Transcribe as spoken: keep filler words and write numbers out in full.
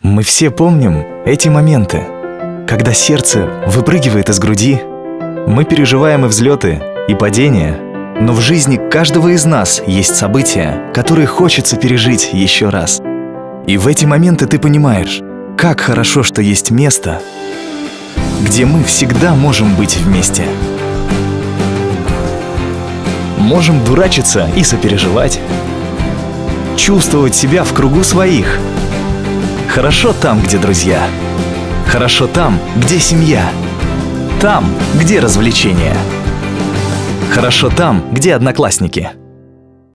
Мы все помним эти моменты, когда сердце выпрыгивает из груди. Мы переживаем и взлеты, и падения, но в жизни каждого из нас есть события, которые хочется пережить еще раз. И в эти моменты ты понимаешь, как хорошо, что есть место, где мы всегда можем быть вместе. Можем дурачиться и сопереживать, чувствовать себя в кругу своих. Хорошо там, где друзья. Хорошо там, где семья. Там, где развлечения. Хорошо там, где одноклассники.